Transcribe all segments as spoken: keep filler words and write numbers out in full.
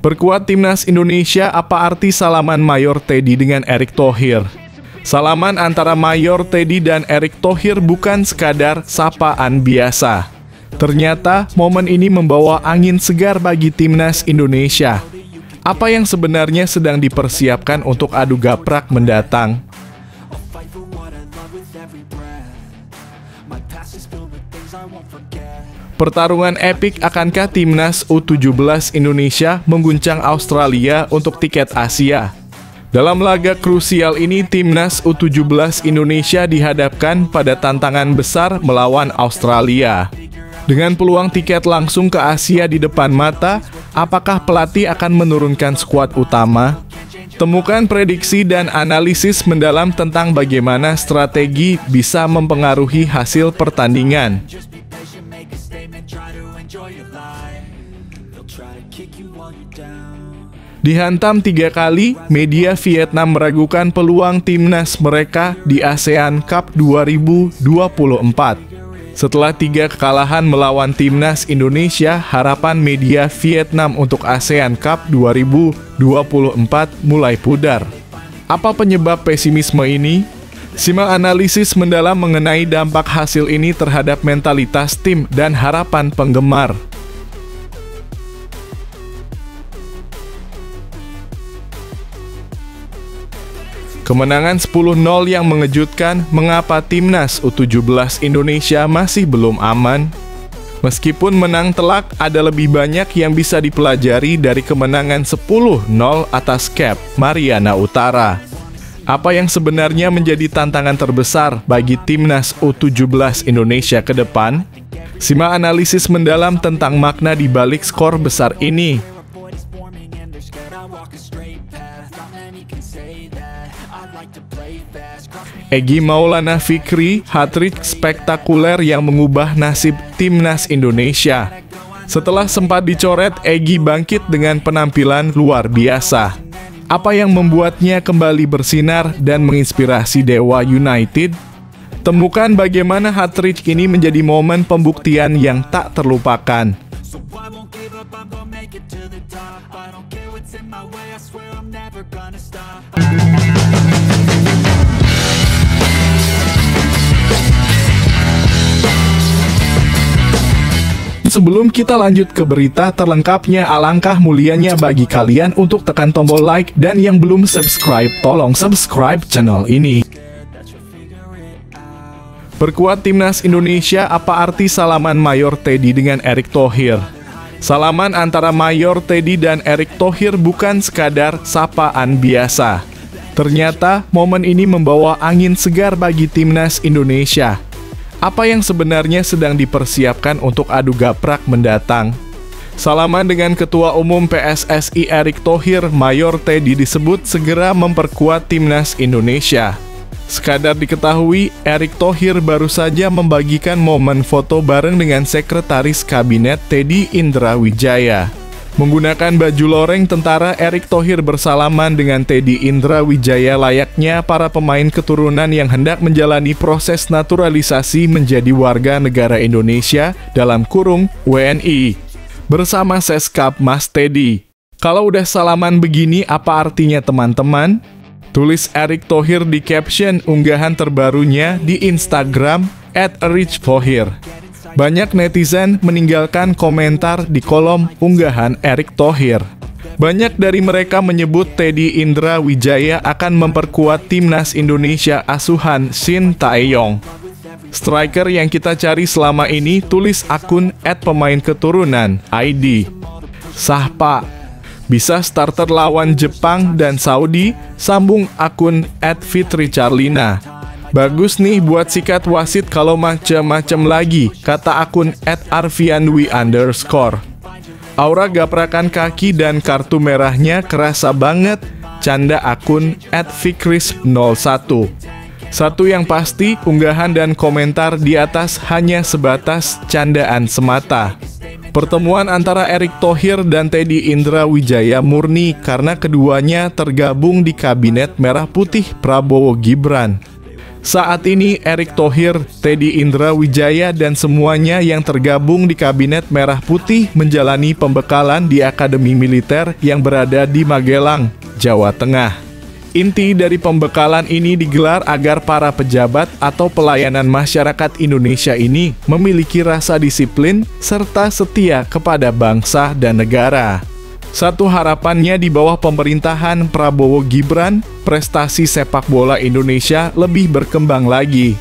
Perkuat Timnas Indonesia, apa arti salaman Mayor Teddy dengan Erick Thohir? Salaman antara Mayor Teddy dan Erick Thohir bukan sekadar sapaan biasa. Ternyata momen ini membawa angin segar bagi Timnas Indonesia. Apa yang sebenarnya sedang dipersiapkan untuk adu gaprak mendatang? Pertarungan epik, akankah Timnas U tujuh belas Indonesia mengguncang Australia untuk tiket Asia? Dalam laga krusial ini, Timnas U tujuh belas Indonesia dihadapkan pada tantangan besar melawan Australia. Dengan peluang tiket langsung ke Asia di depan mata, apakah pelatih akan menurunkan skuad utama? Temukan prediksi dan analisis mendalam tentang bagaimana strategi bisa mempengaruhi hasil pertandingan. Dihantam tiga kali, media Vietnam meragukan peluang timnas mereka di ASEAN Cup dua ribu dua puluh empat. Setelah tiga kekalahan melawan timnas Indonesia, harapan media Vietnam untuk ASEAN Cup dua ribu dua puluh empat mulai pudar. Apa penyebab pesimisme ini? Simak analisis mendalam mengenai dampak hasil ini terhadap mentalitas tim dan harapan penggemar. Kemenangan sepuluh nol yang mengejutkan, mengapa Timnas U tujuh belas Indonesia masih belum aman? Meskipun menang telak, ada lebih banyak yang bisa dipelajari dari kemenangan sepuluh nol atas Cape Mariana Utara. Apa yang sebenarnya menjadi tantangan terbesar bagi Timnas U tujuh belas Indonesia ke depan? Simak analisis mendalam tentang makna di balik skor besar ini. Egy Maulana Fikri, hat-trick spektakuler yang mengubah nasib Timnas Indonesia. Setelah sempat dicoret, Egy bangkit dengan penampilan luar biasa. Apa yang membuatnya kembali bersinar dan menginspirasi Dewa United? Temukan bagaimana hat-trick ini menjadi momen pembuktian yang tak terlupakan. Sebelum kita lanjut ke berita terlengkapnya, alangkah mulianya bagi kalian untuk tekan tombol like, dan yang belum subscribe, tolong subscribe channel ini. Perkuat Timnas Indonesia, apa arti salaman Mayor Teddy dengan Erick Thohir? Salaman antara Mayor Teddy dan Erick Thohir bukan sekadar sapaan biasa. Ternyata momen ini membawa angin segar bagi Timnas Indonesia. Apa yang sebenarnya sedang dipersiapkan untuk adu gaprak mendatang? Salaman dengan Ketua Umum P S S I Erick Thohir, Mayor Teddy disebut segera memperkuat Timnas Indonesia. Sekadar diketahui, Erick Thohir baru saja membagikan momen foto bareng dengan Sekretaris Kabinet Teddy Indrawijaya. Menggunakan baju loreng tentara, Erick Thohir bersalaman dengan Teddy Indrawijaya layaknya para pemain keturunan yang hendak menjalani proses naturalisasi menjadi warga negara Indonesia dalam kurung W N I. Bersama Seskap Mas Teddy. Kalau udah salaman begini, apa artinya teman-teman? Tulis Erick Thohir di caption unggahan terbarunya di Instagram at rich thohir. Banyak netizen meninggalkan komentar di kolom unggahan Erick Thohir. Banyak dari mereka menyebut Teddy Indrawijaya akan memperkuat Timnas Indonesia asuhan Shin Tae-yong. Striker yang kita cari selama ini, tulis akun at pemain keturunan I D. Sah pak, bisa starter lawan Jepang dan Saudi, sambung akun at Fitri Charlina. Bagus nih buat sikat wasit kalau macem-macem lagi, kata akun at arviandwi underscore. Aura gaprakan kaki dan kartu merahnya kerasa banget, canda akun at fikris nol satu. Satu yang pasti, unggahan dan komentar di atas hanya sebatas candaan semata. Pertemuan antara Erick Thohir dan Teddy Indrawijaya murni karena keduanya tergabung di Kabinet Merah Putih Prabowo Gibran. Saat ini Erick Thohir, Teddy Indrawijaya, dan semuanya yang tergabung di Kabinet Merah Putih menjalani pembekalan di Akademi Militer yang berada di Magelang, Jawa Tengah. Inti dari pembekalan ini digelar agar para pejabat atau pelayanan masyarakat Indonesia ini memiliki rasa disiplin serta setia kepada bangsa dan negara. Satu harapannya di bawah pemerintahan Prabowo Gibran, prestasi sepak bola Indonesia lebih berkembang lagi.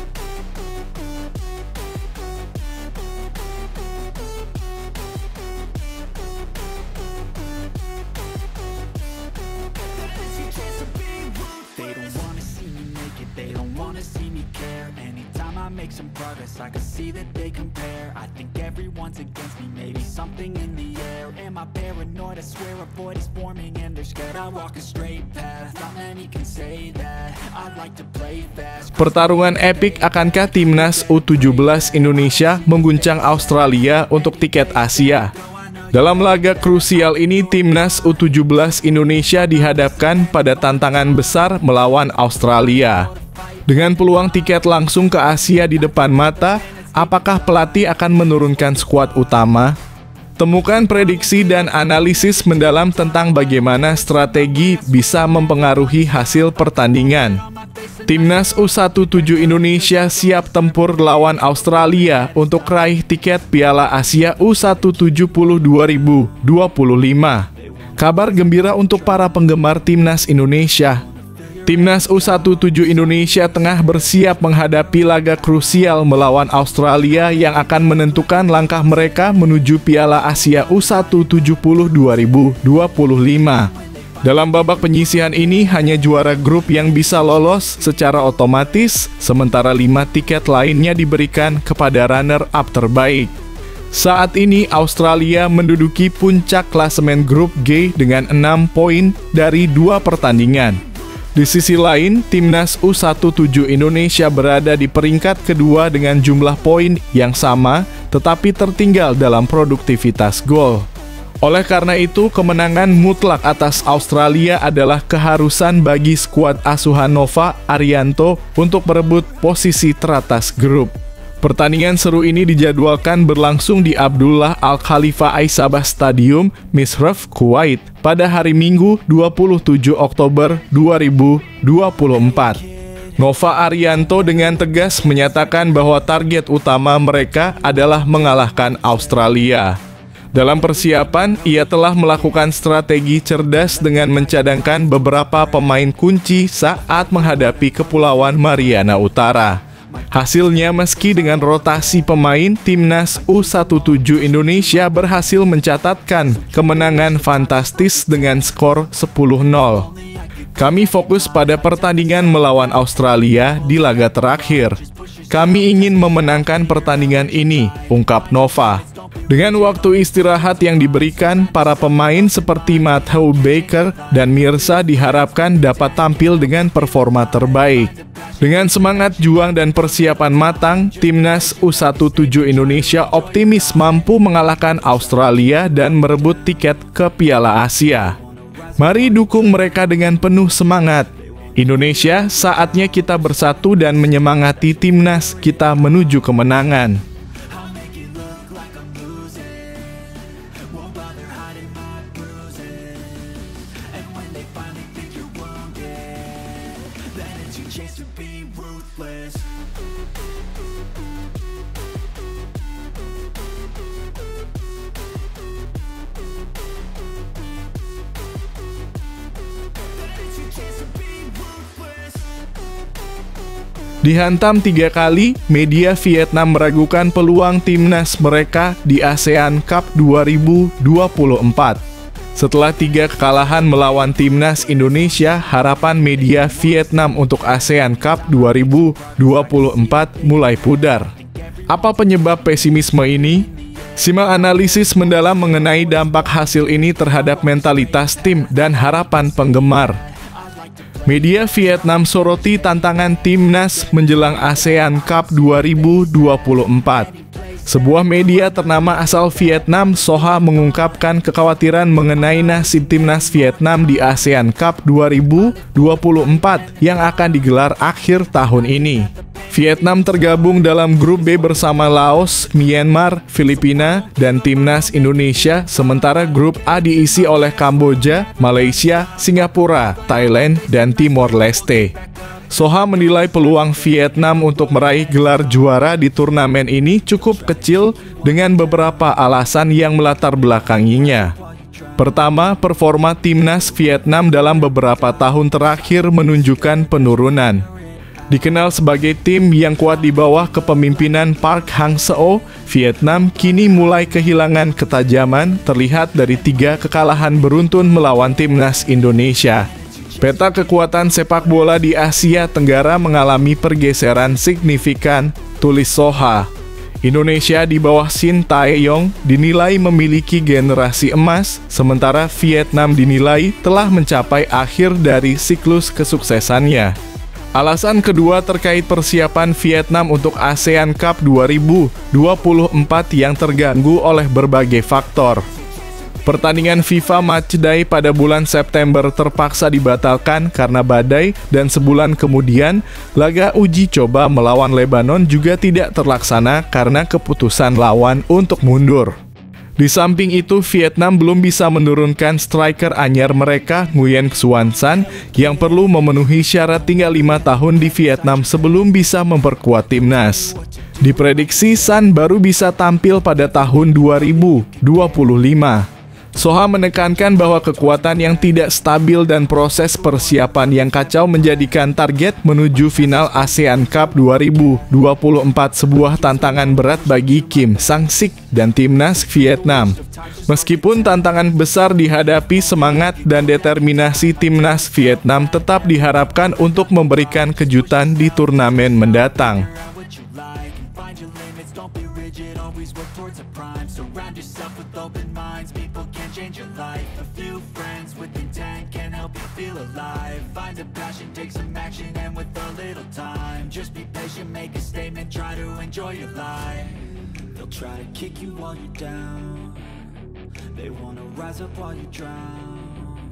Make some progress, I can see that they compare. I think everyone's against me, maybe something in the air. Am I paranoid? I swear a void is forming and they're scared. I walk a straight path, not many can say that. I like to play fast. Pertarungan epik akankah Timnas U tujuh belas Indonesia mengguncang Australia untuk tiket Asia? Dalam laga krusial ini, Timnas U tujuh belas Indonesia dihadapkan pada tantangan besar melawan Australia. Dengan peluang tiket langsung ke Asia di depan mata, apakah pelatih akan menurunkan skuad utama? Temukan prediksi dan analisis mendalam tentang bagaimana strategi bisa mempengaruhi hasil pertandingan. Timnas U tujuh belas Indonesia siap tempur lawan Australia untuk raih tiket Piala Asia U tujuh belas dua ribu dua puluh lima. Kabar gembira untuk para penggemar Timnas Indonesia. Timnas U tujuh belas Indonesia tengah bersiap menghadapi laga krusial melawan Australia yang akan menentukan langkah mereka menuju Piala Asia U tujuh belas dua ribu dua puluh lima. Dalam babak penyisihan ini hanya juara grup yang bisa lolos secara otomatis, sementara lima tiket lainnya diberikan kepada runner-up terbaik. Saat ini Australia menduduki puncak klasemen grup G dengan enam poin dari dua pertandingan. Di sisi lain, Timnas U tujuh belas Indonesia berada di peringkat kedua dengan jumlah poin yang sama, tetapi tertinggal dalam produktivitas gol. Oleh karena itu, kemenangan mutlak atas Australia adalah keharusan bagi skuad asuhan Nova Arianto untuk merebut posisi teratas grup. Pertandingan seru ini dijadwalkan berlangsung di Abdullah Al Khalifa Aisabah Stadium, Misraf, Kuwait pada hari Minggu dua puluh tujuh Oktober dua ribu dua puluh empat. Nova Arianto dengan tegas menyatakan bahwa target utama mereka adalah mengalahkan Australia. Dalam persiapan, ia telah melakukan strategi cerdas dengan mencadangkan beberapa pemain kunci saat menghadapi Kepulauan Mariana Utara. Hasilnya, meski dengan rotasi pemain, Timnas U tujuh belas Indonesia berhasil mencatatkan kemenangan fantastis dengan skor sepuluh nol. Kami fokus pada pertandingan melawan Australia di laga terakhir. Kami ingin memenangkan pertandingan ini, ungkap Nova. Dengan waktu istirahat yang diberikan, para pemain seperti Matthew Baker dan Mirza diharapkan dapat tampil dengan performa terbaik. Dengan semangat juang dan persiapan matang, Timnas U tujuh belas Indonesia optimis mampu mengalahkan Australia dan merebut tiket ke Piala Asia. Mari dukung mereka dengan penuh semangat. Indonesia, saatnya kita bersatu dan menyemangati Timnas kita menuju kemenangan. Dihantam tiga kali, media Vietnam meragukan peluang timnas mereka di ASEAN Cup dua ribu dua puluh empat. Setelah tiga kekalahan melawan timnas Indonesia, harapan media Vietnam untuk ASEAN Cup dua ribu dua puluh empat mulai pudar. Apa penyebab pesimisme ini? Simak analisis mendalam mengenai dampak hasil ini terhadap mentalitas tim dan harapan penggemar. Media Vietnam soroti tantangan timnas menjelang ASEAN Cup dua ribu dua puluh empat. Sebuah media ternama asal Vietnam, Soha, mengungkapkan kekhawatiran mengenai nasib timnas Vietnam di ASEAN Cup dua ribu dua puluh empat yang akan digelar akhir tahun ini. Vietnam tergabung dalam grup B bersama Laos, Myanmar, Filipina, dan timnas Indonesia, sementara grup A diisi oleh Kamboja, Malaysia, Singapura, Thailand, dan Timor Leste. Soha menilai peluang Vietnam untuk meraih gelar juara di turnamen ini cukup kecil dengan beberapa alasan yang melatar belakanginya. Pertama, performa timnas Vietnam dalam beberapa tahun terakhir menunjukkan penurunan. Dikenal sebagai tim yang kuat di bawah kepemimpinan Park Hang-seo, Vietnam kini mulai kehilangan ketajaman terlihat dari tiga kekalahan beruntun melawan timnas Indonesia. Peta kekuatan sepak bola di Asia Tenggara mengalami pergeseran signifikan, tulis Soha. Indonesia di bawah Shin Tae-yong dinilai memiliki generasi emas, sementara Vietnam dinilai telah mencapai akhir dari siklus kesuksesannya. Alasan kedua terkait persiapan Vietnam untuk ASEAN Cup dua ribu dua puluh empat yang terganggu oleh berbagai faktor. Pertandingan FIFA Matchday pada bulan September terpaksa dibatalkan karena badai, dan sebulan kemudian, laga uji coba melawan Lebanon juga tidak terlaksana karena keputusan lawan untuk mundur. Di samping itu, Vietnam belum bisa menurunkan striker anyar mereka, Nguyen Xuan San, yang perlu memenuhi syarat tinggal lima tahun di Vietnam sebelum bisa memperkuat timnas. Diprediksi San baru bisa tampil pada tahun dua ribu dua puluh lima. Soha menekankan bahwa kekuatan yang tidak stabil dan proses persiapan yang kacau menjadikan target menuju final ASEAN Cup dua ribu dua puluh empat sebuah tantangan berat bagi Kim Sang-sik dan timnas Vietnam. Meskipun tantangan besar dihadapi, semangat dan determinasi timnas Vietnam tetap diharapkan untuk memberikan kejutan di turnamen mendatang. Change your life. A few friends with intent can help you feel alive. Find a passion, take some action, and with a little time, just be patient, make a statement, try to enjoy your life. They'll try to kick you while you're down. They wanna rise up while you drown.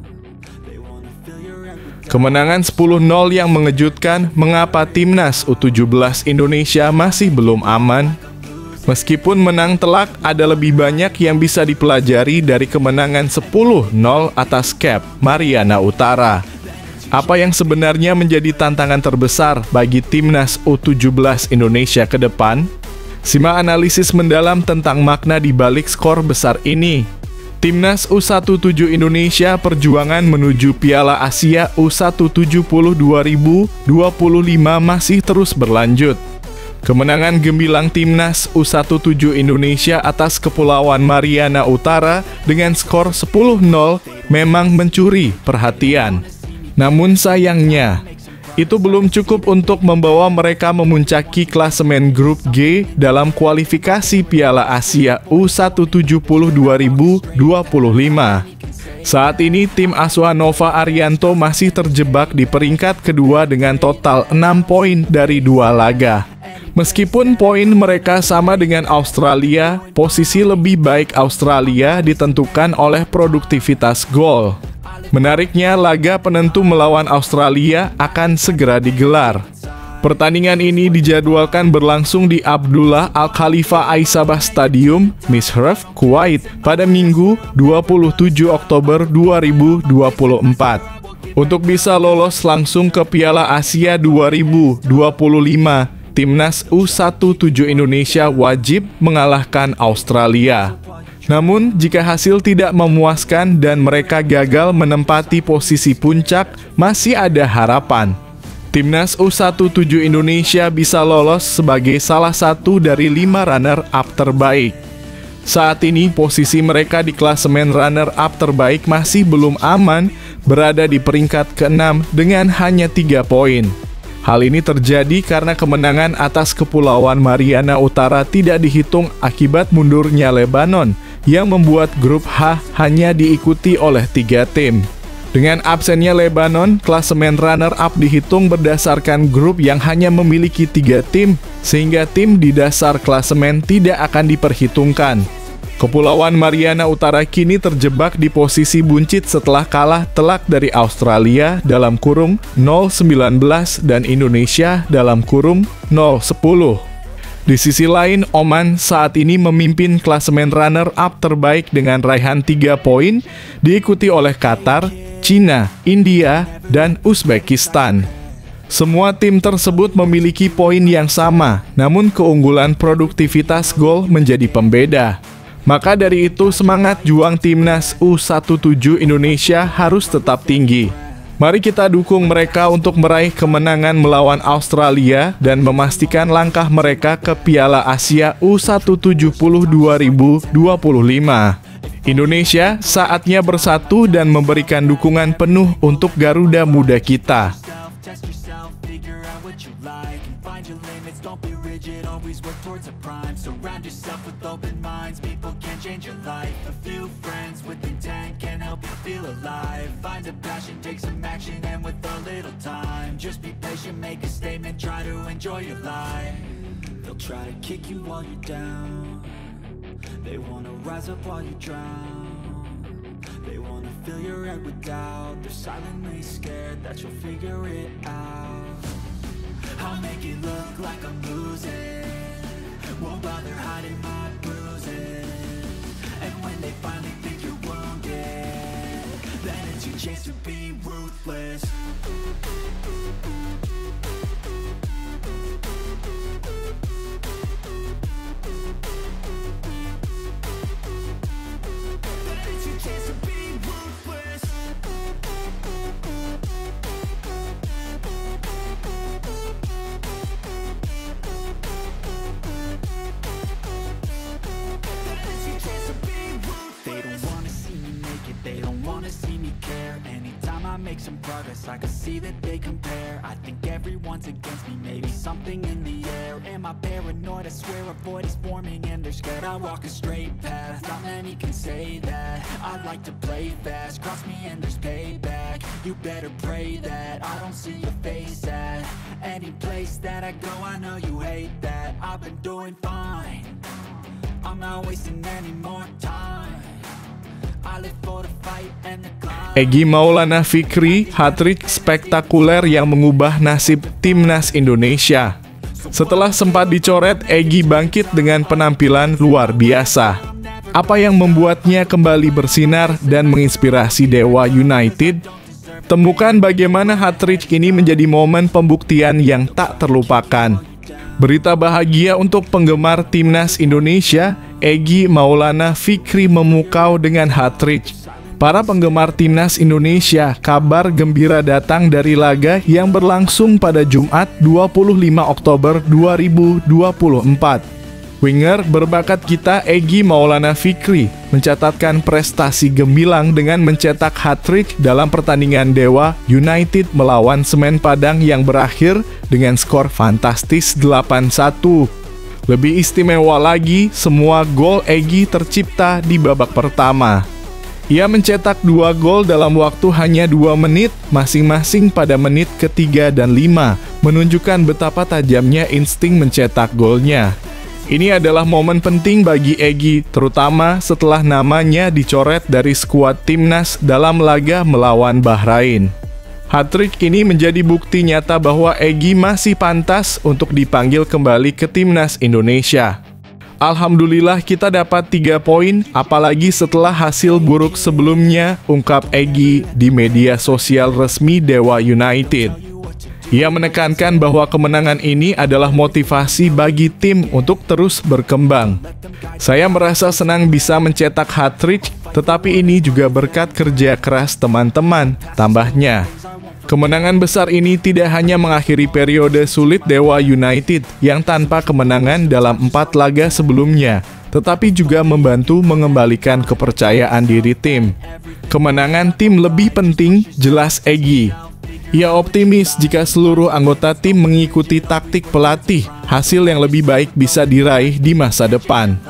They wanna fill your every. Kemenangan sepuluh nol yang mengejutkan. Mengapa timnas U tujuh belas Indonesia masih belum aman? Meskipun menang telak, ada lebih banyak yang bisa dipelajari dari kemenangan sepuluh nol atas Cape Mariana Utara. Apa yang sebenarnya menjadi tantangan terbesar bagi timnas U tujuh belas Indonesia ke depan? Simak analisis mendalam tentang makna di balik skor besar ini. Timnas U tujuh belas Indonesia perjuangan menuju Piala Asia U tujuh belas dua ribu dua puluh lima masih terus berlanjut. Kemenangan gemilang timnas U tujuh belas Indonesia atas Kepulauan Mariana Utara dengan skor sepuluh nol memang mencuri perhatian. Namun sayangnya, itu belum cukup untuk membawa mereka memuncaki klasemen grup G dalam kualifikasi Piala Asia U tujuh belas dua ribu dua puluh lima. Saat ini tim asuhan Nova Arianto masih terjebak di peringkat kedua dengan total enam poin dari dua laga. Meskipun poin mereka sama dengan Australia, posisi lebih baik Australia ditentukan oleh produktivitas gol. Menariknya, laga penentu melawan Australia akan segera digelar. Pertandingan ini dijadwalkan berlangsung di Abdullah Al Khalifa Aisabah Stadium, Mishraf, Kuwait pada Minggu dua puluh tujuh Oktober dua ribu dua puluh empat. Untuk bisa lolos langsung ke Piala Asia dua ribu dua puluh lima, timnas U tujuh belas Indonesia wajib mengalahkan Australia. Namun, jika hasil tidak memuaskan dan mereka gagal menempati posisi puncak, masih ada harapan. Timnas U tujuh belas Indonesia bisa lolos sebagai salah satu dari lima runner-up terbaik. Saat ini, posisi mereka di klasemen runner-up terbaik masih belum aman, berada di peringkat keenam dengan hanya tiga poin. Hal ini terjadi karena kemenangan atas Kepulauan Mariana Utara tidak dihitung akibat mundurnya Lebanon, yang membuat grup H hanya diikuti oleh tiga tim. Dengan absennya Lebanon, klasemen runner-up dihitung berdasarkan grup yang hanya memiliki tiga tim, sehingga tim di dasar klasemen tidak akan diperhitungkan. Kepulauan Mariana Utara kini terjebak di posisi buncit setelah kalah telak dari Australia dalam kurung nol sembilan belas dan Indonesia dalam kurung nol sepuluh. Di sisi lain, Oman saat ini memimpin klasemen runner-up terbaik dengan raihan tiga poin, diikuti oleh Qatar, Cina, India, dan Uzbekistan. Semua tim tersebut memiliki poin yang sama, namun keunggulan produktivitas gol menjadi pembeda. Maka dari itu, semangat juang timnas U tujuh belas Indonesia harus tetap tinggi. Mari kita dukung mereka untuk meraih kemenangan melawan Australia dan memastikan langkah mereka ke Piala Asia U tujuh belas dua ribu dua puluh lima. Indonesia saatnya bersatu dan memberikan dukungan penuh untuk Garuda Muda kita. They wanna rise up while you drown. They wanna fill your head with doubt. They're silently scared that you'll figure it out. I'll make it look like I'm losing. Won't bother hiding my bruises. And when they finally think you're wounded, then it's your chance to be ruthless. Make some progress, I can see that they compare. I think everyone's against me, maybe something in the air. Am I paranoid? I swear a void is forming and they're scared. I walk a straight path, not many can say that. I like to play fast, cross me and there's payback. You better pray that I don't see your face at any place that I go. I know you hate that. I've been doing fine, I'm not wasting any more time. Egy Maulana Fikri, hat-trick spektakuler yang mengubah nasib timnas Indonesia. Setelah sempat dicoret, Egy bangkit dengan penampilan luar biasa. Apa yang membuatnya kembali bersinar dan menginspirasi Dewa United? Temukan bagaimana hat-trick ini menjadi momen pembuktian yang tak terlupakan. Berita bahagia untuk penggemar timnas Indonesia, Egy Maulana Fikri memukau dengan hat-trick. Para penggemar timnas Indonesia, kabar gembira datang dari laga yang berlangsung pada Jumat dua puluh lima Oktober dua ribu dua puluh empat. Winger berbakat kita Egy Maulana Fikri mencatatkan prestasi gemilang dengan mencetak hat-trick dalam pertandingan Dewa United melawan Semen Padang yang berakhir dengan skor fantastis delapan satu. Lebih istimewa lagi, semua gol Egy tercipta di babak pertama. Ia mencetak dua gol dalam waktu hanya dua menit, masing-masing pada menit ketiga dan lima, menunjukkan betapa tajamnya insting mencetak golnya. Ini adalah momen penting bagi Egy, terutama setelah namanya dicoret dari skuad timnas dalam laga melawan Bahrain. Hat-trick ini menjadi bukti nyata bahwa Egy masih pantas untuk dipanggil kembali ke timnas Indonesia. Alhamdulillah kita dapat tiga poin, apalagi setelah hasil buruk sebelumnya, ungkap Egy di media sosial resmi Dewa United. Ia menekankan bahwa kemenangan ini adalah motivasi bagi tim untuk terus berkembang. Saya merasa senang bisa mencetak hat-trick, tetapi ini juga berkat kerja keras teman-teman, tambahnya. Kemenangan besar ini tidak hanya mengakhiri periode sulit Dewa United yang tanpa kemenangan dalam empat laga sebelumnya, tetapi juga membantu mengembalikan kepercayaan diri tim. Kemenangan tim lebih penting, jelas Egy. Ia optimis jika seluruh anggota tim mengikuti taktik pelatih, hasil yang lebih baik bisa diraih di masa depan.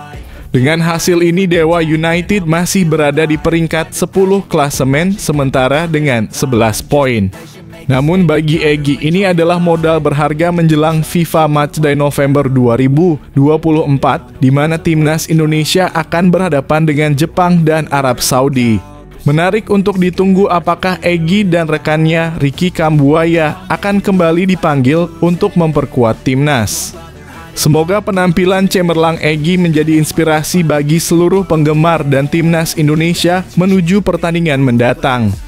Dengan hasil ini, Dewa United masih berada di peringkat sepuluh klasemen sementara dengan sebelas poin. Namun bagi Egy, ini adalah modal berharga menjelang FIFA Matchday November dua ribu dua puluh empat, di mana timnas Indonesia akan berhadapan dengan Jepang dan Arab Saudi. Menarik untuk ditunggu apakah Egy dan rekannya Ricky Kambuaya akan kembali dipanggil untuk memperkuat timnas. Semoga penampilan cemerlang Egy menjadi inspirasi bagi seluruh penggemar dan timnas Indonesia menuju pertandingan mendatang.